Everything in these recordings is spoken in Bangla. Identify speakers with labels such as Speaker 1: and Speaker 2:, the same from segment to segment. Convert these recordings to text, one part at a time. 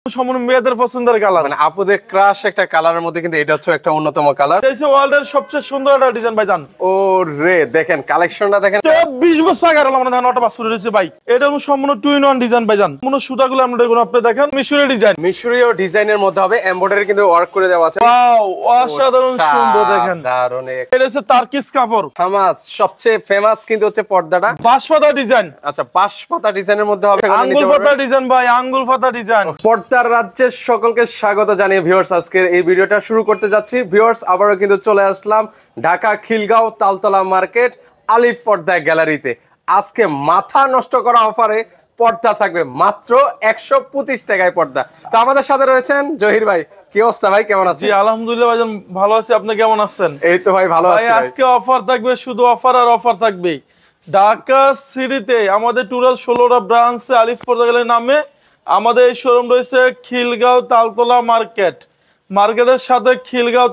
Speaker 1: সম্পূর্ণ মেয়েদের পছন্দের কালার,
Speaker 2: মানে আপুদের ক্রাশ একটা কালারের মধ্যে কিন্তু এটা হচ্ছে একটা অন্যতম কালার।
Speaker 1: এই যে ওয়ার্ল্ডের সবচেয়ে সুন্দর একটা ডিজাইন ভাইজান।
Speaker 2: ও রে, দেখেন কালেকশনটা দেখেন।
Speaker 1: 20 বছর আগে আমরা দেখেন ওটা বাছুর রয়েছে ভাই। এটা সম্পূর্ণ 2-in-1 ডিজাইন ভাইজান। কোনো সুতাগুলো আমরা দেখুন, আপনি দেখেন মিশরীয় ডিজাইন,
Speaker 2: মিশরীয় ডিজাইনের মধ্যে হবে, এমব্রয়ডারি কিন্তু ওয়ার্ক করে দেওয়া আছে।
Speaker 1: ওয়াও, অসাধারণ সুন্দর দেখেন।
Speaker 2: দারুণ।
Speaker 1: এটা হচ্ছে তার্কিশ কাপড়।
Speaker 2: হামাস সবচেয়ে ফেমাস কিন্তু হচ্ছে পর্দাটা
Speaker 1: বাঁশপাতা ডিজাইন।
Speaker 2: আচ্ছা, বাঁশপাতা ডিজাইনের মধ্যে হবে,
Speaker 1: আঙ্গুল পাতা ডিজাইন ভাই, আঙ্গুল পাতা ডিজাইন।
Speaker 2: পর্দার রাজ্যের সকলকে স্বাগত জানিয়ে ভিউয়ার্স আজকের এই ভিডিওটা শুরু করতে যাচ্ছি। ভিউয়ার্স আবারও কিন্তু চলে আসলাম ঢাকা খিলগাঁও তালতলা মার্কেট আলিফ পর্দা গ্যালারিতে। আজকে মাথা নষ্ট করা অফারে পর্দা থাকবে মাত্র 125 টাকায় পর্দা। তো আমাদের সাথে রয়েছেন জহির ভাই। কি অবস্থা ভাই, কেমন আছেন?
Speaker 1: জি আলহামদুলিল্লাহ ভাইজান, ভালো আছি। আপনি কেমন আছেন?
Speaker 2: এই তো ভাই ভালো আছি।
Speaker 1: আজকে অফার থাকবে, শুধু অফার আর অফার থাকবে। ঢাকা সিটিতে আমাদের টোটাল 16টা ব্রাঞ্চে আলিফ পর্দা গ্যালারি নামে আমাদের এই শোরুম রয়েছে খিলগাঁও তালতলা মার্কেট। মার্কেটের সাথে খিলগাঁও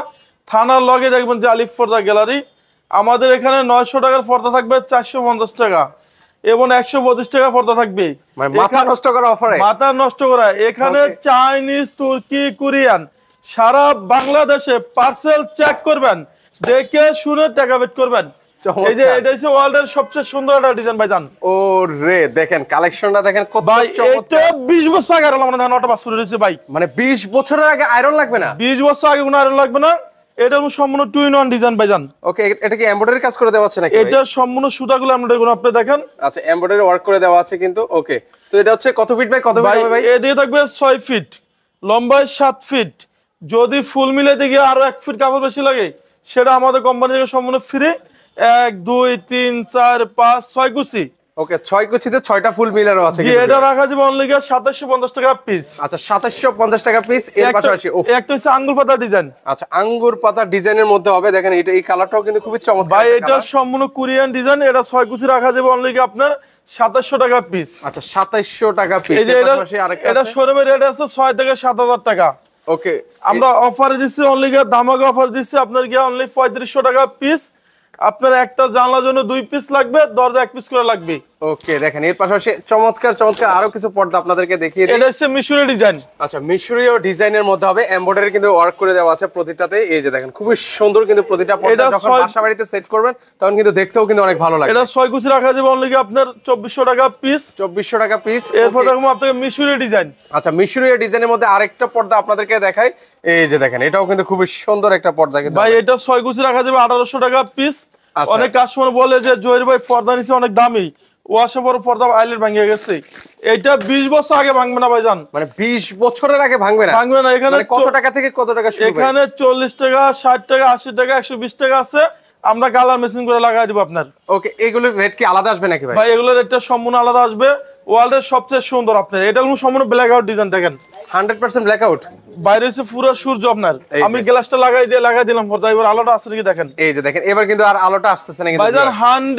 Speaker 1: থানার লগে দেখবেন যে আলিফ পর্দা গ্যালারি। আমাদের এখানে 900 টাকার পর্দা থাকবে 450 টাকা এবং 125 টাকা পর্দা থাকবে।
Speaker 2: মানে মাথা নষ্ট করা অফারে,
Speaker 1: মাথা নষ্ট করা। এখানে চাইনিজ, তুর্কি, কোরিয়ান সারা বাংলাদেশে পার্সেল চেক করবেন, দেখে শুনে টাকা বেট করবেন। এই যে এটা হচ্ছে ওয়ার্ল্ডের সবচেয়ে সুন্দর একটা ডিজাইন ভাইজান।
Speaker 2: ও রে, দেখেন কালেকশনটা দেখেন কত
Speaker 1: ভাই। এই তো
Speaker 2: চমৎকার।
Speaker 1: 20 বছর আগে আমরা দেখেন ওটা বাছুর রয়েছে ভাই।
Speaker 2: মানে 20 বছরের আগে আয়রন লাগবে না?
Speaker 1: 20 বছর আগে কোনো আয়রন লাগবে না। এটা সম্পূর্ণ 2-in-1 ডিজাইন ভাইজান।
Speaker 2: ওকে, এটা কি এমব্রয়ডারি কাজ করে দেওয়া আছে নাকি?
Speaker 1: এটা সম্পূর্ণ সুতাগুলো আমরা দেখুন, আপনি দেখেন।
Speaker 2: আচ্ছা, এমব্রয়ডারি ওয়ার্ক করে দেওয়া আছে কিন্তু। ওকে, তো এটা হচ্ছে কত ফিট বাই কত ফিট হবে ভাই?
Speaker 1: এদিকে থাকবে 6 ফিট, লম্বায় 7 ফিট। যদি ফুল মিলাইতে গিয়ে আরো 1 ফিট কাপড় বেশি লাগে, সেটা আমাদের কোম্পানি থেকে সম্পূর্ণ ফ্রি। 1 2 3 4 5 6 কুচি।
Speaker 2: ওকে, 6 কুচিতে 6টা ফুল মিলানো আছে
Speaker 1: জি, এটা রাখা যাবে অনলি 2750 টাকা পিস।
Speaker 2: আচ্ছা, 2750 টাকা পিস। এর পাশাপাশি
Speaker 1: একটা হচ্ছে আঙ্গুর পাতা ডিজাইন।
Speaker 2: আচ্ছা, আঙ্গুর পাতা ডিজাইনের মধ্যে হবে। দেখেন এটা, এই কালারটাও কিন্তু খুবই চমৎকার
Speaker 1: ভাই। এটা সম্পূর্ণ কোরিয়ান ডিজাইন। এটা 6 কুচি রাখা যাবে অনলি আপনার 2700 টাকা পিস।
Speaker 2: আচ্ছা, 2700 টাকা পিস।
Speaker 1: এর পাশাপাশি আরেকটা, এটা শোরুমের রেট আছে 6 থেকে 7000 টাকা।
Speaker 2: ওকে,
Speaker 1: আমরা অফার দিচ্ছি অনলি দামাকা অফার দিচ্ছি আপনার গিয়ে অনলি 3500 টাকা পিস। আপনার একটা জানলার জন্য 2 পিস লাগবে, দরজা 1 পিস করে লাগবে।
Speaker 2: ওকে, দেখেন এর পাশাপাশি চমৎকার চমৎকার আরো কিছু পর্দা আপনাদেরকে দেখিয়ে দিই।
Speaker 1: এটা হচ্ছে মিশরীয় ডিজাইন।
Speaker 2: আচ্ছা, মিশরীয় ডিজাইনের মধ্যে হবে, এমব্রয়ডারি কিন্তু ওয়ার্ক করে দেওয়া আছে প্রতিটাতে। এই যে দেখেন খুবই সুন্দর কিন্তু প্রতিটা পর্দা। যখন বাসা বাড়িতে সেট করবেন তখন কিন্তু দেখতেও কিন্তু অনেক ভালো লাগে।
Speaker 1: এটা 6 কুচি রাখা যাবে অনলি আপনার 2400 টাকা পিস।
Speaker 2: 2400 টাকা পিস।
Speaker 1: এরপর দেখুন আপনাকে মিশরীয় ডিজাইন।
Speaker 2: আচ্ছা, মিশরীয় ডিজাইনের মধ্যে আরেকটা পর্দা আপনাদেরকে দেখাই। এই যে দেখেন এটাও কিন্তু খুবই সুন্দর একটা পর্দা কিন্তু
Speaker 1: ভাই। এটা 6 কুচি রাখা যাবে 1800 টাকা পিস। অনেক কাস্টমার বলে যে জহির ভাই পর্দা নিচে অনেক দামি, ওয়াশে পরে পর্দা আইলেট ভেঙে গেছে। এটা 20 বছর আগে ভাঙবে না ভাইজান।
Speaker 2: মানে 20 বছরের আগে ভাঙবে না?
Speaker 1: ভাঙবে না। এখানে
Speaker 2: কত টাকা থেকে কত টাকা শুরু?
Speaker 1: এখানে 40 টাকা, 60 টাকা, 80 টাকা, 120 টাকা আছে। আমরা কালার মেশিন করে লাগাই দিব আপনার।
Speaker 2: ওকে, এগুলোর রেট কি আলাদা আসবে নাকি ভাই?
Speaker 1: ভাই এগুলোর রেটটা সম্পূর্ণ আলাদা আসবে। ওয়ার্ল্ডের সবচেয়ে সুন্দর আপনার এটা সম্পূর্ণ ব্ল্যাক আউট ডিজাইন। দেখেন
Speaker 2: 100% ব্ল্যাক আউট।
Speaker 1: বাইরে এসে পুরো সূর্য আপনার। আমি গ্লাসটা লাগাই দিলাম পর্দা। এবার আলোটা আসছে নাকি দেখেন।
Speaker 2: এই যে দেখেন এবার কিন্তু আর আলোটা আসতেছে না কিন্তু
Speaker 1: ভাইজান।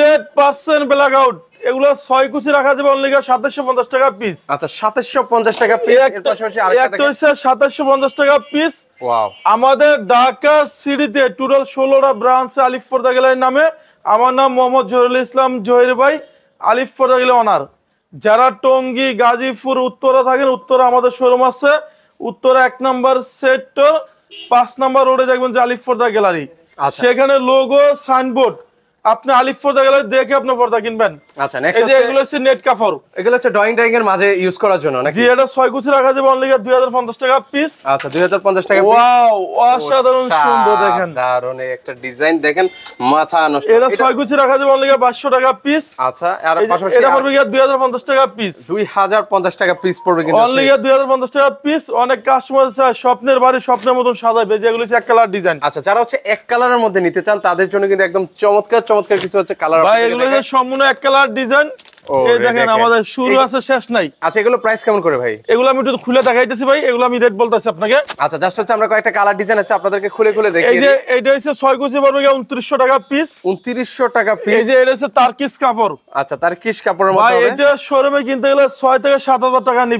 Speaker 1: 100% ব্ল্যাক আউট। এগুলো 6 কুচি রাখা যাবে অনলি 2750 টাকা পিস।
Speaker 2: আচ্ছা, 2750 টাকা পিস। এর পাশাপাশি আরেকটা
Speaker 1: একটা হচ্ছে 2750 টাকা পিস।
Speaker 2: ওয়াও।
Speaker 1: আমাদের ঢাকা সিটিতে টোটাল 16টা ব্রাঞ্চে আলিফ পর্দা গ্যালারি নামে। আমার নাম মোহাম্মদ জহিরুল ইসলাম জহির ভাই, আলিফ পর্দা গ্যালারি ওনার। যারা টঙ্গী, গাজীপুর, উত্তরা থাকেন, উত্তরা আমাদের শোরুম আছে। উত্তরা 1 নম্বর সেক্টর 5 নম্বর রোডে দেখবেন যে আলিফ পর্দা গ্যালারি। সেখানে লোগো সাইনবোর্ড। আপনি আলিফ পর্দা গ্যালারি দেখে আপনি পর্দা কিনবেন।
Speaker 2: আচ্ছা, নেক্সট
Speaker 1: এই যে এগুলো হচ্ছে নেট কাপড়।
Speaker 2: এগুলো হচ্ছে ড্রয়িং এর মাঝে ইউজ করার জন্য নাকি?
Speaker 1: জি, এটা 6 কুচি রাখা যাবে অনলি 2050 টাকা পিস।
Speaker 2: আচ্ছা, 2050 টাকা পিস।
Speaker 1: ওয়াও, অসাধারণ সুন্দর দেখেন।
Speaker 2: দারুণ একটা ডিজাইন দেখেন, মাথা নষ্ট।
Speaker 1: এটা 6 কুচি রাখা যাবে অনলি 500 টাকা পিস।
Speaker 2: আচ্ছা, আর পাশাপাশি
Speaker 1: এটা পড়বে 2050 টাকা পিস।
Speaker 2: 2050 টাকা পিস পড়বে কিন্তু
Speaker 1: অনলি 2050 টাকা পিস। অনেক কাস্টমার চায় স্বপ্নের বাড়ি স্বপ্নের মতন সাজাবে, যেগুলো হচ্ছে এক কালার ডিজাইন।
Speaker 2: আচ্ছা, যারা হচ্ছে এক কালারের মধ্যে নিতে চান তাদের জন্য কিন্তু একদম চমৎকার চমৎকার কিছু হচ্ছে কালার।
Speaker 1: ভাই এগুলো সম্পূর্ণ এক কালার ডিজাইন। এই দেখেন আমাদের শুরু আছে শেষ নাই।
Speaker 2: আচ্ছা, এগুলো প্রাইস কেমন করে ভাই?
Speaker 1: এগুলো আমি একটু খুলে দেখাইতেছি ভাই। এগুলো আমি রেট বলতেছি আপনাকে।
Speaker 2: আচ্ছা, জাস্ট হচ্ছে আমরা কয়েকটা কালার ডিজাইন আছে আপনাদেরকে খুলে খুলে দেখিয়ে দিই।
Speaker 1: এই যে এইটা হচ্ছে 6 কুচি পড়বে 2900 টাকা পিস।
Speaker 2: 2900 টাকা পিস।
Speaker 1: এই যে এটা হচ্ছে তার্কিশ কাপড়।
Speaker 2: আচ্ছা, তার্কিশ কাপড়ের মধ্যে
Speaker 1: ভাই
Speaker 2: হবে।
Speaker 1: এটা শোরুমে কিনতে গেলে 6 থেকে 7000 টাকা নিবে।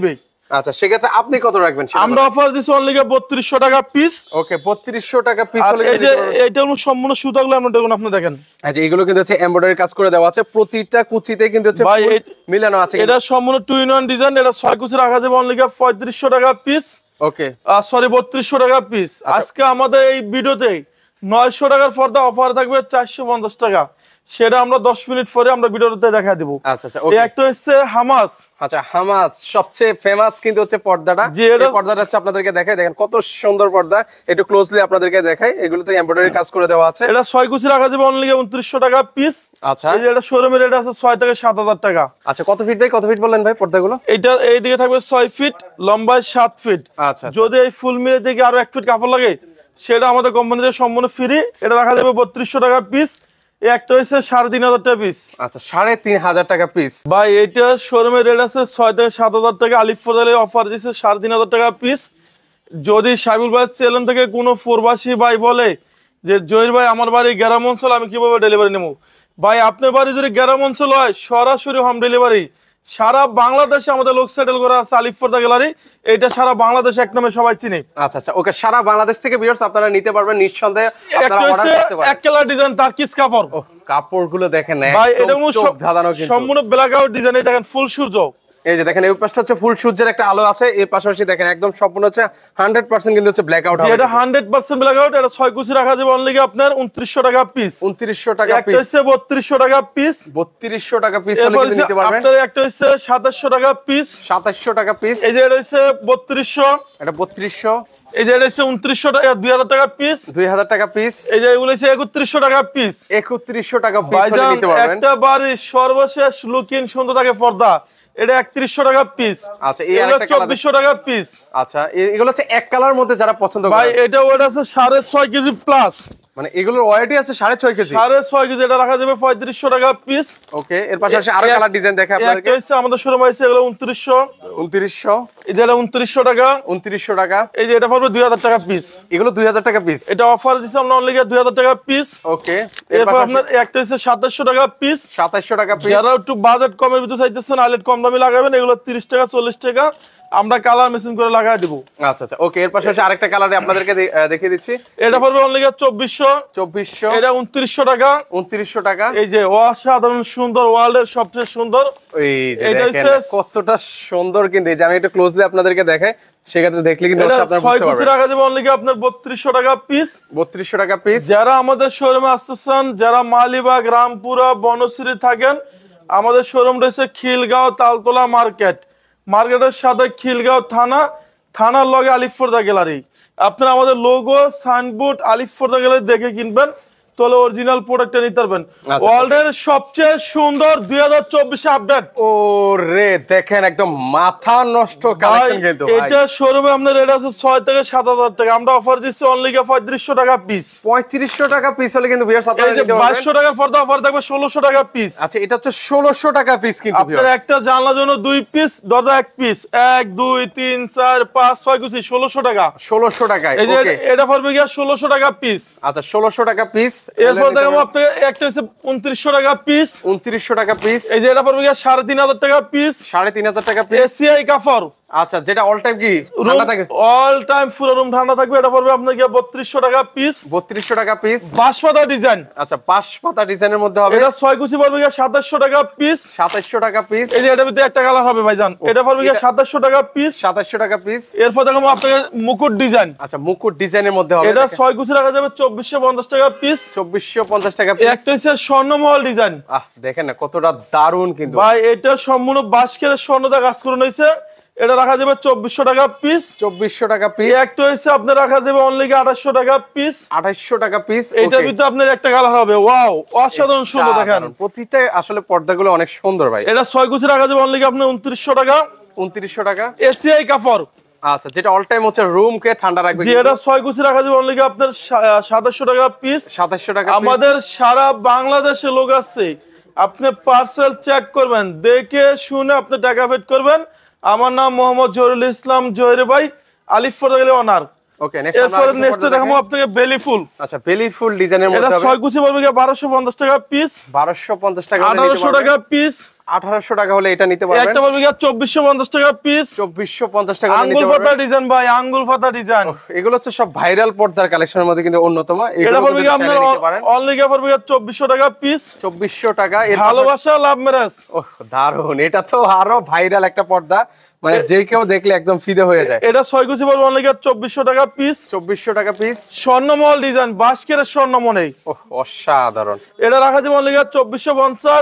Speaker 2: আচ্ছা সেক্ষেত্রে আপনি কত রাখবেন?
Speaker 1: আমরা অফার দিছি অনলি 3200 টাকা পিস।
Speaker 2: ওকে 3200 টাকা পিস হলে
Speaker 1: এই যে এটা হলো সম্পূর্ণ সুতাগুলো আমরা দেখুন, আপনি দেখেন।
Speaker 2: আচ্ছা এগুলো কিন্তু হচ্ছে এমব্রয়ডারি কাজ করে দেওয়া আছে, প্রতিটা কুচিতে কিন্তু হচ্ছে
Speaker 1: ভাই
Speaker 2: মিলানো আছে।
Speaker 1: এটা সম্পূর্ণ 2 in 1 ডিজাইন। এটা 6 কুচি রাখা যাবে অনলি 3500 টাকা পিস।
Speaker 2: ওকে
Speaker 1: সরি 3200 টাকা পিস। আজকে আমাদের এই ভিডিওতে 900 টাকার পর্দা অফার থাকবে 450 টাকা, সেটা আমরা 10 মিনিট পরে আমরা ভিডিওতে দেখা দেব।
Speaker 2: আচ্ছা আচ্ছা ওকে।
Speaker 1: একটা হচ্ছে হামাস।
Speaker 2: আচ্ছা হামাস সবচেয়ে ফেমাস কিন্তু হচ্ছে পর্দাটা। এই পর্দাটা হচ্ছে আপনাদেরকে দেখাই, দেখেন কত সুন্দর পর্দা, একটু ক্লোজলি আপনাদেরকে দেখাই। এগুলোতে এমব্রয়ডারি কাজ করে দেওয়া আছে।
Speaker 1: এটা 6 কুচি রাখা যাবে অনলি 2900 টাকা পিস।
Speaker 2: আচ্ছা
Speaker 1: এই যে এটা শোরুমের রেট আছে 6 থেকে 7000 টাকা।
Speaker 2: আচ্ছা কত ফিট ভাই, কত ফিট বললেন ভাই পর্দাগুলো?
Speaker 1: এটা এইদিকে থাকবে 6 ফিট, লম্বায় 7 ফিট।
Speaker 2: আচ্ছা
Speaker 1: যদি এই ফুল মিলে থেকে আরো 1 ফিট কাপড় লাগে সেটা আমাদের কোম্পানিতে সম্পূর্ণ ফ্রি। এটা রাখা যাবে 3200 টাকা পিস। এই একটা হচ্ছে 3500 টাকা পিস।
Speaker 2: আচ্ছা 3500 টাকা পিস।
Speaker 1: ভাই এটা শোরুমের রেট আছে 6 থেকে 7000 টাকা। আলিফ ফজলে অফার দিচ্ছে 3500 টাকা পিস। যদি সাইবুল ভাই চ্যানেল থেকে কোনো প্রবাসী ভাই বলে যে জহির ভাই আমার বাড়ি গ্রাম অঞ্চল, আমি কিভাবে ডেলিভারি নেবো? ভাই আপনার বাড়ি যদি গ্রাম অঞ্চল হয় সরাসরি হোম ডেলিভারি। সারা বাংলাদেশে আমাদের লোক সেটেল করা আছে আলিফ ফর্দা গ্যালারি। এটা সারা বাংলাদেশে এক নামে সবাই চিনে।
Speaker 2: আচ্ছা আচ্ছা ওকে, সারা বাংলাদেশ থেকে ভিউয়ার্স আপনারা নিতে পারবেন নিঃসন্দেহে, আপনারা অর্ডার করতে পারেন।
Speaker 1: এক কালার ডিজাইন তারকিস কাপড়।
Speaker 2: কাপড়গুলো দেখেন
Speaker 1: ভাই এটা
Speaker 2: চোখ ধাঁধানো কিন্তু
Speaker 1: সম্পূর্ণ ব্ল্যাক আউট ডিজাইন। এই দেখেন ফুল সূর্য।
Speaker 2: এই যে দেখেন এই পাশটা হচ্ছে ফুল সূর্যের একটা আলো আছে, এর পাশাপাশি দেখেন একদম সম্পূর্ণ হচ্ছে 100% কিন্তু হচ্ছে ব্ল্যাক আউট হবে।
Speaker 1: এটা 100% ব্ল্যাক আউট। এটা 6 কুচি রাখা যাবে অনলি আপনার 2900 টাকা পিস।
Speaker 2: 2900 টাকা পিস।
Speaker 1: একটা হচ্ছে 3200 টাকা পিস।
Speaker 2: 3200 টাকা পিস হলে কিন্তু নিতে পারবেন।
Speaker 1: আপনার একটা হচ্ছে 2700 টাকা পিস।
Speaker 2: 2700 টাকা পিস।
Speaker 1: এই যে এটা হচ্ছে 3200।
Speaker 2: এটা 3200।
Speaker 1: এই যে এটা হচ্ছে 2900 টাকা, 2000 টাকা পিস।
Speaker 2: 2000 টাকা পিস।
Speaker 1: এই যে এগুলো হচ্ছে 3100 টাকা পিস।
Speaker 2: 3100 টাকা পিস হলে নিতে পারবেন।
Speaker 1: একটা বাড়ির সর্বশেষ লুকিং সুন্দর থাকে পর্দা, এটা 3100 টাকা পিস।
Speaker 2: আচ্ছা এই আরেকটা কালার
Speaker 1: 2400 টাকা পিস।
Speaker 2: আচ্ছা এগুলো হচ্ছে এক কালার মধ্যে যারা পছন্দ করে।
Speaker 1: ভাই এটা ওটা আছে 6.5 কেজি প্লাস,
Speaker 2: মানে এগুলোর ওয়েটই আছে 6.5 কেজি।
Speaker 1: 6.5 কেজি। এটা রাখা যাবে 3500 টাকা পিস।
Speaker 2: ওকে এর পাশাপাশি আরো কালার ডিজাইন দেখে আপনাদেরকে।
Speaker 1: একটা হচ্ছে আমাদের শোরুমে আছে এগুলো 2900।
Speaker 2: 2900।
Speaker 1: এই যে এটা 2900 টাকা।
Speaker 2: 2900 টাকা।
Speaker 1: এই যে এটা পড়বে 2000 টাকা পিস।
Speaker 2: এগুলো 2000 টাকা পিস।
Speaker 1: এটা অফার দিছি আমরা অনলি 2000 টাকা পিস।
Speaker 2: ওকে
Speaker 1: এরপর আপনার একটা হচ্ছে 2700 টাকা পিস।
Speaker 2: 2700 টাকা পিস।
Speaker 1: যারা একটু বাজেট কমের ভিতরে চাইতেছেন আইলেট কম দামি লাগাবেন, এগুলো 30 টাকা 40 টাকা আমরা কালার মেশিন করে লাগাই দেব।
Speaker 2: আচ্ছা আচ্ছা ওকে এর পাশাপাশি আরেকটা কালারে আপনাদেরকে দেখিয়ে দিচ্ছি।
Speaker 1: এটা পড়বে অনলি 2400।
Speaker 2: 2400।
Speaker 1: এটা 2900 টাকা।
Speaker 2: 2900 টাকা।
Speaker 1: এই যে অসাধারণ সুন্দর, ওয়ার্ল্ডের সবচেয়ে সুন্দর।
Speaker 2: এই যে দেখেন কতটা সুন্দর, কিন্তু এই যে আমি একটু ক্লোজলি আপনাদেরকে দেখাই, সেক্ষেত্রে দেখলে কিন্তু আপনারা বুঝতে পারবেন।
Speaker 1: 6 কুচি রাখা যাবে অনলি আপনার 3200 টাকা পিস।
Speaker 2: 3200 টাকা পিস।
Speaker 1: যারা আমাদের শোরুমে আসতেছেন, যারা মালিবাগ, রামপুরা, বনশ্রী থাকেন, আমাদের শোরুম রয়েছে খিলগাঁও তালতলা মার্কেটের সাথে খিলগাঁও থানার লগে আলিফ ফর্দা গ্যালারি। আপনারা আমাদের লোগো সাইনবোর্ড আলিফ ফর্দা গ্যালারি দেখে কিনবেন, তাহলে অরিজিনাল প্রোডাক্টটা নিতে পারবেন। ওয়ার্ল্ডের সবচেয়ে সুন্দর 2024 আপডেট।
Speaker 2: ও রে দেখেন একদম মাথা নষ্ট কালেকশন কিন্তু ভাই।
Speaker 1: এটা শোরুমে আপনার রেট আছে 6 থেকে 7000 টাকা, আমরা অফার দিচ্ছি অনলি 3500 টাকা পিস।
Speaker 2: 3500 টাকা পিস হলে কিন্তু ভিউয়ার্স আপনারা নিতে পারবেন।
Speaker 1: 2200 টাকার পর্দা অফার থাকবে 1600 টাকা পিস।
Speaker 2: আচ্ছা এটা হচ্ছে 1600 টাকা পিস কিন্তু
Speaker 1: আপনার একটা জানলার জন্য 2 পিস, দরজা 1 পিস, 1 2 3 4 5 6 কুচি 1600 টাকা।
Speaker 2: 1600 টাকায়।
Speaker 1: এই যে
Speaker 2: ওকে
Speaker 1: এটা পড়বে 1600 টাকা পিস।
Speaker 2: আচ্ছা 1600 টাকা পিস।
Speaker 1: এরপর দেখো আপনাকে একটা হচ্ছে 2900 টাকা পিস।
Speaker 2: 2900 টাকা পিস।
Speaker 1: এই যে এটা পড়বে 3500 টাকা পিস।
Speaker 2: 3500 টাকা পিস।
Speaker 1: এসিআই কাপড়।
Speaker 2: আচ্ছা যেটা অল টাইম কি ঠান্ডা থাকে?
Speaker 1: অল টাইম পুরো রুম ঠান্ডা থাকবে। এটা পড়বে আপনাকে 3200 টাকা পিস।
Speaker 2: 3200 টাকা পিস।
Speaker 1: বাঁশপাতা ডিজাইন।
Speaker 2: আচ্ছা বাঁশপাতা ডিজাইনের মধ্যে হবে।
Speaker 1: এটা 6 কুচি পড়বে 2700 টাকা পিস।
Speaker 2: 2700 টাকা পিস।
Speaker 1: এই যে এটার ভিতরে একটা কালার হবে ভাইজান, এটা পড়বে 2700 টাকা পিস।
Speaker 2: 2700 টাকা পিস।
Speaker 1: এরপর দেখো আপনাকে মুকুট ডিজাইন।
Speaker 2: আচ্ছা মুকুট ডিজাইনের মধ্যে হবে।
Speaker 1: এটা 6 কুচি রাখা যাবে 2450 টাকা পিস।
Speaker 2: 2450 টাকা পিস।
Speaker 1: একটা হচ্ছে স্বর্ণমহল ডিজাইন।
Speaker 2: দেখেন না কতটা দারুণ কিন্তু
Speaker 1: ভাই এটা সম্পূর্ণ বাঁশকের স্বর্ণদা কাজ করে নিয়েছে। এটা রাখা যাবে 2400 টাকা পিস।
Speaker 2: 2400 টাকা পিস।
Speaker 1: একটা হচ্ছে আপনার রাখা যাবে অনলি 2800 টাকা পিস।
Speaker 2: 2800 টাকা পিস।
Speaker 1: এটার ভিতরে আপনার একটা কালার হবে, ওয়াও অসাধারণ সুন্দর। দেখেন
Speaker 2: প্রতিটা আসলে পর্দাগুলো অনেক সুন্দর ভাই।
Speaker 1: এটা 6 কুচি রাখা যাবে অনলি আপনার 2900 টাকা।
Speaker 2: 2900 টাকা।
Speaker 1: এসিআই কাপড়।
Speaker 2: আচ্ছা যেটা অল টাইম হচ্ছে রুমকে ঠান্ডা রাখবে।
Speaker 1: যে এটা 6 কুচি রাখা যাবে অনলি আপনার 2700 টাকা পিস।
Speaker 2: 2700 টাকা।
Speaker 1: আমাদের সারা বাংলাদেশে লোক আছে, আপনি পার্সেল চেক করবেন, দেখে শুনে আপনি টাকা পেড করবেন। আমার নাম মোহাম্মদ জহিরুল ইসলাম জহির ভাই, Alif Porda gallery owner.
Speaker 2: Okay next
Speaker 1: এরপর নেক্সট দেখাবো আপনাকে বেলি ফুল।
Speaker 2: আচ্ছা বেলি ফুল ডিজাইনের মধ্যে
Speaker 1: এটা
Speaker 2: হবে।
Speaker 1: 6 কুচি পড়বে 1250 টাকা পিস।
Speaker 2: 1250 টাকা।
Speaker 1: 1800 টাকা পিস।
Speaker 2: 1800 টাকা হলে এটা নিতে পারবেন।
Speaker 1: একটা পড়বে 2450 টাকা পিস।
Speaker 2: 2450 টাকা হলে নিতে
Speaker 1: আঙ্গুল
Speaker 2: পারবেন।
Speaker 1: পাতা ডিজাইন ভাই, আঙ্গুল পাতা ডিজাইন।
Speaker 2: এগুলো হচ্ছে সব ভাইরাল পর্দার কালেকশনের মধ্যে কিন্তু অন্যতম।
Speaker 1: এটা পড়বে আপনার অনলি পড়বে 2400 টাকা পিস।
Speaker 2: 2400 টাকা।
Speaker 1: ভালোবাসা লাভ ম্যারেজ।
Speaker 2: ওহ দারুন, এটা তো আরো ভাইরাল একটা পর্দা, মানে যে কেউ দেখলে একদম ফিদে হয়ে যায়।
Speaker 1: এটা 6 কুচি পড়বে অনলি 2400 টাকা পিস।
Speaker 2: 2400 টাকা পিস।
Speaker 1: স্বর্ণমহল ডিজাইন, বাস্কের স্বর্ণমণি।
Speaker 2: ওহ অসাধারণ।
Speaker 1: এটা রাখা যাবে অনলি 2450।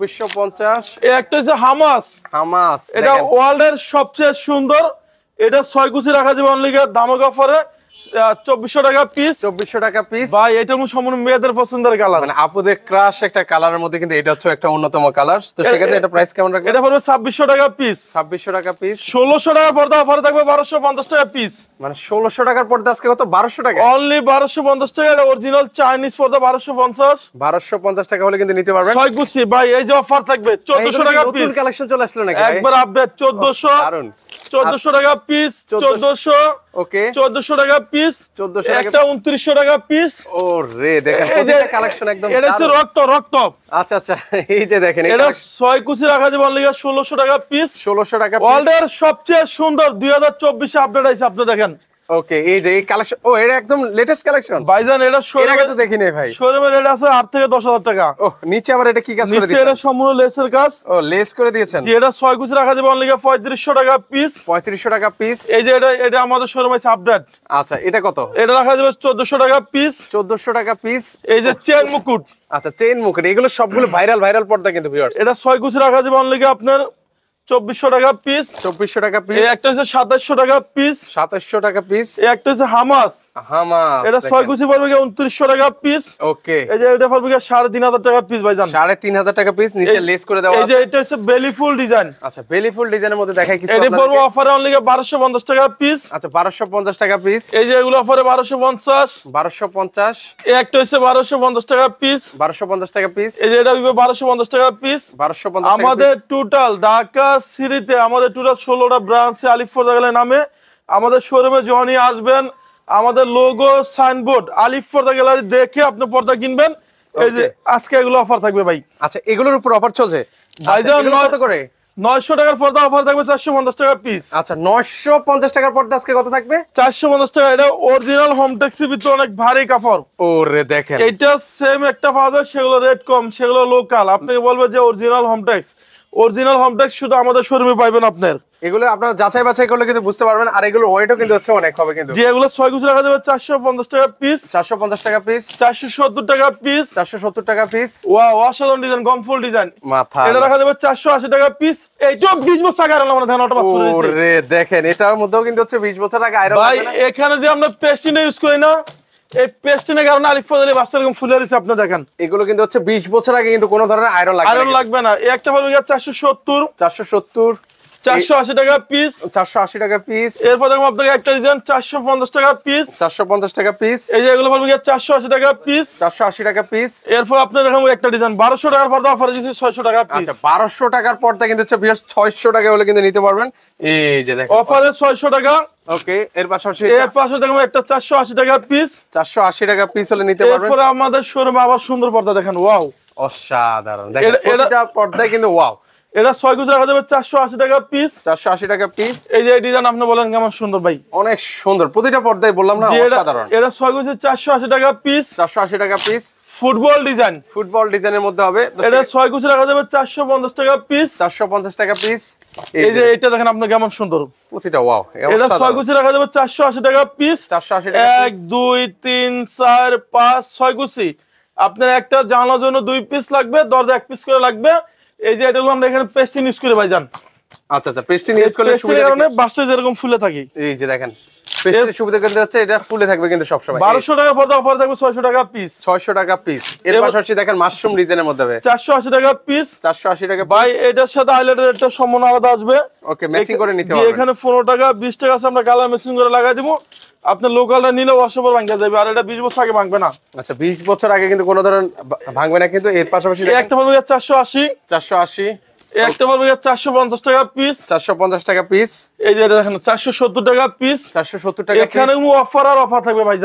Speaker 2: 2450।
Speaker 1: এই একটা হচ্ছে হামাস।
Speaker 2: হামাস,
Speaker 1: এটা ওয়ার্ল্ডের সবচেয়ে সুন্দর। এটা 6 কুচি রাখা যাবে অনলি দামক অফারে 2400 টাকা পিস।
Speaker 2: 2400 টাকা পিস।
Speaker 1: ভাই এটা সম্পূর্ণ মেয়েদের পছন্দের কালার,
Speaker 2: মানে আপুদের ক্রাশ একটা কালারের মধ্যে কিন্তু এটা হচ্ছে একটা অন্যতম কালার। তো সেক্ষেত্রে এটা প্রাইস কেমন রাখবেন?
Speaker 1: এটা পড়বে 2600 টাকা পিস।
Speaker 2: 2600 টাকা পিস।
Speaker 1: 1600 টাকা পর্দা অফারে থাকবে 1250 টাকা পিস।
Speaker 2: মানে 1600 টাকার পর্দা আজকে কত? 1200 টাকা।
Speaker 1: অনলি 1250 টাকা। এটা অরিজিনাল চাইনিজ পর্দা 1250।
Speaker 2: 1250 টাকা হলে কিন্তু নিতে পারবেন।
Speaker 1: 6 কুচি ভাই, এই যে অফার থাকবে 1400 টাকা পিস।
Speaker 2: নতুন কালেকশন চলে আসলো নাকি ভাই?
Speaker 1: একবার আপডেট 1400।
Speaker 2: দারুন।
Speaker 1: 1400 টাকা পিস। 1400।
Speaker 2: ওকে।
Speaker 1: 1400 টাকা পিস।
Speaker 2: 1400 টাকা।
Speaker 1: একটা 2900 টাকা পিস।
Speaker 2: ও রে, দেখেন প্রত্যেকটা কালেকশন একদম
Speaker 1: এটা হচ্ছে রক্ত রক্ত।
Speaker 2: আচ্ছা আচ্ছা, এই যে দেখেন
Speaker 1: এটা 6 কুচি রাখা যাবে অনলি 1600 টাকা পিস।
Speaker 2: 1600 টাকা পিস।
Speaker 1: ওয়ার্ল্ডের সবচেয়ে সুন্দর 2024 এ আপডেট আছে, আপনি দেখেন।
Speaker 2: ওকে, এই যে এই কালেকশন, ও এটা একদম লেটেস্ট কালেকশন
Speaker 1: ভাইজান। এটা
Speaker 2: এর আগে তো দেখিনি ভাই।
Speaker 1: শোরুমের রেট আছে 8 থেকে 10000 টাকা।
Speaker 2: ও নিচে আবার এটা কি কাজ করে
Speaker 1: নিচে
Speaker 2: দিয়েছেন?
Speaker 1: এটা সম্পূর্ণ লেসের কাজ।
Speaker 2: ও লেস করে দিয়েছেন।
Speaker 1: যে এটা 6 কুচি রাখা যাবে অনলি 3500 টাকা পিস।
Speaker 2: 3500 টাকা পিস।
Speaker 1: এই যে এটা আমাদের শোরুমে আছে আপডেট।
Speaker 2: আচ্ছা, এটা কত?
Speaker 1: এটা রাখা যাবে 1400 টাকা পিস।
Speaker 2: 1400 টাকা পিস।
Speaker 1: এই যে চেন মুকুট।
Speaker 2: আচ্ছা, চেইন মুকুট, এগুলো সবগুলো ভাইরাল পর্দা কিন্তু ভিউয়ার্স।
Speaker 1: এটা 6 কুচি রাখা যাবে অনলি আপনার 2400 টাকা পিস।
Speaker 2: 2400 টাকা পিস।
Speaker 1: এই একটা হচ্ছে 2700 টাকা পিস।
Speaker 2: 2700 টাকা পিস।
Speaker 1: এই একটা হচ্ছে হামাস।
Speaker 2: হামাস,
Speaker 1: এটা 6 কুচি পড়বে 2900 টাকা পিস।
Speaker 2: ওকে।
Speaker 1: এই যে এটা পড়বে 3500 টাকা পিস ভাইজান।
Speaker 2: 3500 টাকা পিস, নিচে লেস করে দেওয়া
Speaker 1: এই
Speaker 2: আছে।
Speaker 1: যে এটা হচ্ছে বেলি ফুল ডিজাইন।
Speaker 2: আচ্ছা, বেলি ফুল ডিজাইনের মধ্যে দেখাই কিছু
Speaker 1: এটা পড়বে
Speaker 2: আপনাদেরকে।
Speaker 1: অফারে অনলি 1250 টাকা পিস।
Speaker 2: আচ্ছা, 1250 টাকা পিস।
Speaker 1: এই যে এগুলো অফারে 1250।
Speaker 2: 1250।
Speaker 1: এই একটা হচ্ছে 1250 টাকা পিস।
Speaker 2: 1250 টাকা পিস।
Speaker 1: এই যে এটা হইবে 1250 টাকা পিস।
Speaker 2: 1250 টাকা
Speaker 1: আমাদের
Speaker 2: পিস।
Speaker 1: টোটাল ঢাকা সিটিতে আমাদের টোটাল 16টা ব্রাঞ্চে আলিফ পর্দা গ্যালারি নামে আমাদের শোরুমে যখনই আসবেন, আমাদের লোগো সাইনবোর্ড আলিফ পর্দা গ্যালারি দেখে আপনি পর্দা কিনবেন। এই যে আজকে এগুলো অফার থাকবে ভাই।
Speaker 2: আচ্ছা, এগুলোর উপর অফার চলছে
Speaker 1: ভাইজান।
Speaker 2: এগুলো কত করে?
Speaker 1: 900 টাকার পর্দা অফার থাকবে 450 টাকা পিস।
Speaker 2: আচ্ছা, 950 টাকার পর্দা আজকে কত থাকবে?
Speaker 1: 450 টাকা। এটা অরিজিনাল হোমটেক্সের ভিতরে অনেক ভারী কাপড়।
Speaker 2: ওরে দেখেন,
Speaker 1: এইটা সেম একটা পাওয়া যায়, সেগুলো রেট কম, সেগুলো লোকাল। আপনাকে বলবে যে অরিজিনাল হোমটেক্স। অরিজিনাল হোমটেক্স শুধু আমাদের শোরুমে পাইবেন আপনার।
Speaker 2: এগুলো আপনারা যাচাই বাছাই করলে কিন্তু বুঝতে পারবেন। আর এগুলো ওয়েটও কিন্তু হচ্ছে অনেক হবে কিন্তু।
Speaker 1: যে এগুলো 6 কুচি রাখা যাবে 450 টাকা পিস।
Speaker 2: 450 টাকা পিস।
Speaker 1: 470 টাকা পিস।
Speaker 2: 470 টাকা পিস।
Speaker 1: ওয়াও, অসাধারণ ডিজাইন, গমফুল ডিজাইন।
Speaker 2: মাথা,
Speaker 1: এটা রাখা যাবে 480 টাকা পিস। এই 20 বছর আগে আনলাম, ধান অটো পাস করে দিয়েছি।
Speaker 2: ওরে দেখেন, এটার মধ্যেও কিন্তু হচ্ছে 20 বছর আগে আয়রন
Speaker 1: ভাই
Speaker 2: লাগবে না।
Speaker 1: এখানে যে আমরা পেস্টিনে ইউজ করি না, এই পেস্টিনের কারণে আলিফ পর্দা বাসটা এরকম ফুলে দিয়েছে, আপনি দেখেন।
Speaker 2: এগুলো কিন্তু হচ্ছে 20 বছর আগে কিন্তু কোনো ধরনের আয়রন লাগবে না।
Speaker 1: আয়রন লাগবে না। এই একটা পড়বে 470।
Speaker 2: 470।
Speaker 1: 480 টাকা পিস।
Speaker 2: 480 টাকা পিস।
Speaker 1: এরপর দেখুন আপনাকে একটা ডিজাইন 450 টাকা পিস।
Speaker 2: 450 টাকা পিস।
Speaker 1: এই যে এগুলো পড়বে 480 টাকা পিস।
Speaker 2: 480 টাকা পিস।
Speaker 1: এরপর আপনি দেখুন একটা ডিজাইন 1200 টাকার পর্দা অফার দিয়েছি 600 টাকা পিস।
Speaker 2: আচ্ছা, 1200 টাকার পর্দা কিন্তু হচ্ছে ভিউয়ার্স 600 টাকা হলে কিন্তু নিতে পারবেন। এই যে দেখেন
Speaker 1: অফারে 600 টাকা।
Speaker 2: ওকে, এর পাশাপাশি
Speaker 1: এর পাশে দেখুন একটা 480 টাকা পিস।
Speaker 2: 480 টাকা পিস হলে নিতে পারবেন।
Speaker 1: এরপর আমাদের শোরুমে আবার সুন্দর পর্দা দেখেন। ওয়াও,
Speaker 2: অসাধারণ। দেখেন প্রতিটা পর্দায় কিন্তু ওয়াও।
Speaker 1: এটা 6 কুচি রাখা যাবে 480 টাকা পিস।
Speaker 2: 480 টাকা পিস।
Speaker 1: এই যে ডিজাইন আপনি বলেন কেমন সুন্দর ভাই।
Speaker 2: অনেক সুন্দর, প্রতিটা পর্দায় বললাম না, অসাধারণ।
Speaker 1: এটা 6 কুচি 480 টাকা পিস।
Speaker 2: 480 টাকা পিস।
Speaker 1: Football design.
Speaker 2: ফুটবল ডিজাইনের মধ্যে হবে।
Speaker 1: এটা 6 কুচি রাখা যাবে 450 টাকা পিস।
Speaker 2: 450 টাকা পিস।
Speaker 1: এই যে এটা দেখেন আপনি কেমন সুন্দর,
Speaker 2: প্রতিটা ওয়াও।
Speaker 1: এটা 6 কুচি রাখা যাবে 480 টাকা পিস।
Speaker 2: 480 টাকা
Speaker 1: 1 2 3 4 5 6 কুচি। আপনার একটা জানলার জন্য 2 পিস লাগবে, দরজা 1 পিস করে লাগবে। এই যে এটাগুলো আমরা এখানে পেস্টিং ইউজ করে ভাইজান।
Speaker 2: আচ্ছা আচ্ছা, পেস্টিং ইউজ করলে সুবিধা
Speaker 1: কারণে বাসটা যেরকম ফুলে থাকে।
Speaker 2: এই যে দেখেন পেস্টিং সুবিধা কিন্তু হচ্ছে এটা ফুলে থাকবে কিন্তু সব সময়।
Speaker 1: 1200 টাকা পর্দা অফার থাকবে 600 টাকা পিস।
Speaker 2: 600 টাকা পিস। এর পাশাপাশি দেখেন মাশরুম ডিজাইনের মধ্যে হবে
Speaker 1: 480 টাকা পিস।
Speaker 2: 480 টাকা
Speaker 1: ভাই এটার সাথে হাইলাইটার একটা সম্পূর্ণ আলাদা আসবে।
Speaker 2: ওকে, ম্যাচিং করে নিতে
Speaker 1: যে
Speaker 2: হবে।
Speaker 1: এখানে 15 টাকা 20 টাকা আছে, আমরা কালার ম্যাচিং করে লাগাই দিব। আপনি লোকালটা নিলে ওয়াশাবার ভাঙা যাবে, আর এটা 20 বছর আগে ভাঙবে না।
Speaker 2: আচ্ছা, 20 বছর আগে কিন্তু কোনো ধরনের ভাঙবে না কিন্তু। এর পাশাপাশি
Speaker 1: একটা পড়বে 480।
Speaker 2: 480।
Speaker 1: একটা পড়বে 450 টাকা পিস।
Speaker 2: 450 টাকা পিস।
Speaker 1: এই যে এটা দেখেন 470 টাকা পিস।
Speaker 2: 470 টাকা পিস।
Speaker 1: এখানে অফার আর অফার থাকবে ভাইজান।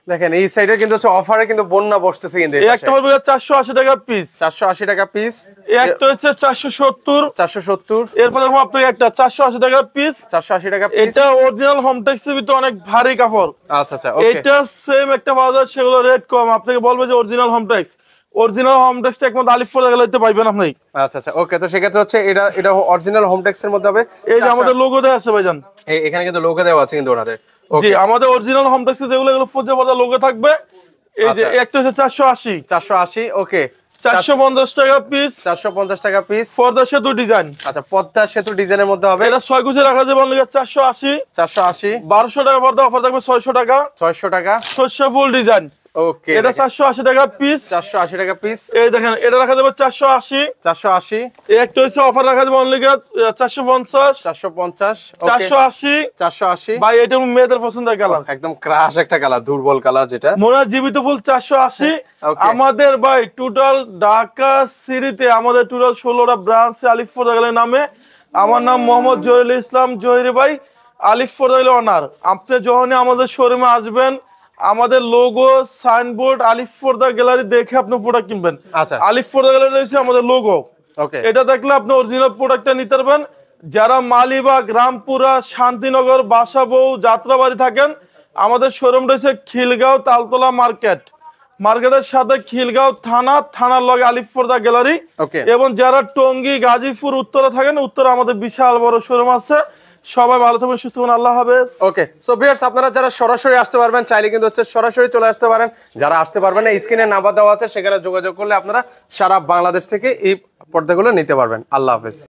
Speaker 2: দেখেন এই সাইডে কিন্তু হচ্ছে অফারে কিন্তু বন্যা বসতেছে কিন্তু
Speaker 1: এই একটা পড়বে 480 টাকা পিস।
Speaker 2: 480 টাকা পিস।
Speaker 1: এই একটা হচ্ছে 470।
Speaker 2: 470।
Speaker 1: এরপর দেখো আপনাকে একটা 480 টাকা পিস।
Speaker 2: 480 টাকা পিস।
Speaker 1: এটা অরিজিনাল হোমটেক্স এর ভিতরে অনেক ভারী কাপড়।
Speaker 2: আচ্ছা আচ্ছা ওকে।
Speaker 1: এটা সেম একটা বাজার, সেগুলো রেট কম। আপনাকে বলবে যে অরিজিনাল হোমটেক্স, অরিজিনাল হোমটেক্সটা একমাত্র আলিফ ফোর্দা গ্যালারিতে পাইবেন আপনি।
Speaker 2: আচ্ছা আচ্ছা ওকে। তো সেক্ষেত্রে হচ্ছে এটা অরিজিনাল হোমটেক্স এর মধ্যে হবে।
Speaker 1: এই যে আমাদের লোগো দেওয়া আছে ভাইজান,
Speaker 2: এখানে কিন্তু লোগো দেওয়া আছে কিন্তু ওনাদের।
Speaker 1: জি আমাদের অরিজিনাল হোমটেক্স যেগুলো এগুলো ফোর্দা পর্দা লোগো থাকবে। এই যে একটা হচ্ছে 480।
Speaker 2: 480 ওকে।
Speaker 1: 450 টাকা পিস।
Speaker 2: 450 টাকা পিস।
Speaker 1: পর্দা সেতু ডিজাইন।
Speaker 2: আচ্ছা পদ্মা সেতু ডিজাইনের মধ্যে হবে।
Speaker 1: এটা 6 কুচি রাখা যাবে অনলি 480।
Speaker 2: 480।
Speaker 1: 1200 টাকা পর্দা অফার থাকবে 600 টাকা।
Speaker 2: 600 টাকা।
Speaker 1: সরষে ফুল ডিজাইন।
Speaker 2: ওকে।
Speaker 1: এটা 480 টাকা পিস।
Speaker 2: 480 টাকা পিস।
Speaker 1: এই দেখেন এটা রাখা যাবে 480।
Speaker 2: 480।
Speaker 1: এই একটা হচ্ছে অফার রাখা যাবে অনলি 450।
Speaker 2: 450 ওকে।
Speaker 1: 480।
Speaker 2: 480
Speaker 1: ভাই এটা মেয়েদের পছন্দের কালার,
Speaker 2: একদম ক্রাশ একটা কালার, দুর্বল কালার যেটা।
Speaker 1: মোনা জীবিত ফুল 480।
Speaker 2: Okay.
Speaker 1: আমাদের ভাই টোটাল ঢাকা সিটিতে আমাদের টোটাল 16টা ব্রাঞ্চ আলিফ ফোর্দা গ্যালারি নামে। আমার নাম মোহাম্মদ জহিরুল ইসলাম জহির ভাই, আলিফ ফোর্দা গ্যালারি অনার। আপনি যখনই আমাদের শোরুমে আসবেন আমাদের লোগো সাইনবোর্ড আলিফ ফোর্দা গ্যালারি দেখে আপনি প্রোডাক্ট কিনবেন।
Speaker 2: আচ্ছা
Speaker 1: আলিফ ফোর্দা গ্যালারি রয়েছে আমাদের লোগো,
Speaker 2: ওকে।
Speaker 1: এটা দেখলে আপনি অরিজিনাল প্রোডাক্টটা নিতে পারবেন। যারা মালিবাগ, রামপুরা, শান্তিনগর, বাসাবৌ, যাত্রাবাড়ি থাকেন, আমাদের শোরুম রয়েছে খিলগাঁও তালতলা মার্কেটের সাথে খিলগাঁও থানার লগে আলিফ ফোর্দা গ্যালারি।
Speaker 2: ওকে।
Speaker 1: এবং যারা টঙ্গী, গাজীপুর, উত্তরে থাকেন, উত্তরে আমাদের বিশাল বড় শোরুম আছে। সবাই ভালো থাকবেন, সুস্থ থাকবেন, আল্লাহ হাফেজ।
Speaker 2: ওকে সো ভিউয়ার্স, আপনারা যারা সরাসরি আসতে পারবেন চাইলে কিন্তু হচ্ছে সরাসরি চলে আসতে পারেন। যারা আসতে পারবেন না, স্ক্রিনে নাম্বার দেওয়া আছে, সেখানে যোগাযোগ করলে আপনারা সারা বাংলাদেশ থেকে এই পর্দাগুলো নিতে পারবেন। আল্লাহ হাফেজ।